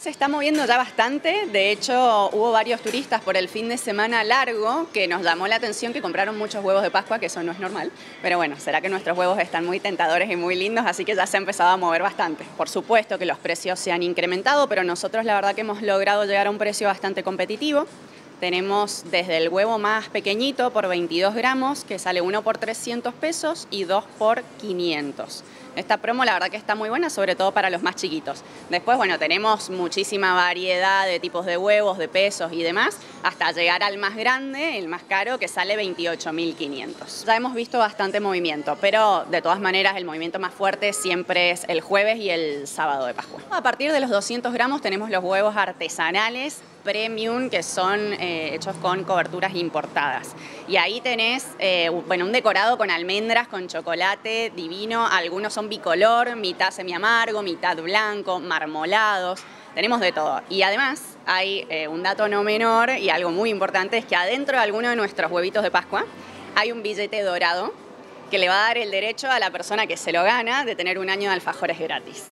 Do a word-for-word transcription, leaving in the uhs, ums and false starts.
Se está moviendo ya bastante, de hecho hubo varios turistas por el fin de semana largo que nos llamó la atención que compraron muchos huevos de Pascua, que eso no es normal, pero bueno, será que nuestros huevos están muy tentadores y muy lindos, así que ya se ha empezado a mover bastante. Por supuesto que los precios se han incrementado, pero nosotros la verdad que hemos logrado llegar a un precio bastante competitivo. Tenemos desde el huevo más pequeñito por veintidós gramos, que sale uno por trescientos pesos y dos por quinientos. Esta promo la verdad que está muy buena, sobre todo para los más chiquitos. Después, bueno, tenemos muchísima variedad de tipos de huevos, de pesos y demás, hasta llegar al más grande, el más caro, que sale veintiocho mil quinientos. Ya hemos visto bastante movimiento, pero de todas maneras el movimiento más fuerte siempre es el jueves y el sábado de Pascua. A partir de los doscientos gramos tenemos los huevos artesanales premium, que son eh, hechos con coberturas importadas. Y ahí tenés eh, bueno, un decorado con almendras, con chocolate divino. Algunos son bicolor, mitad semiamargo, mitad blanco, marmolados. Tenemos de todo. Y además hay eh, un dato no menor y algo muy importante, es que adentro de alguno de nuestros huevitos de Pascua hay un billete dorado que le va a dar el derecho a la persona que se lo gana de tener un año de alfajores gratis.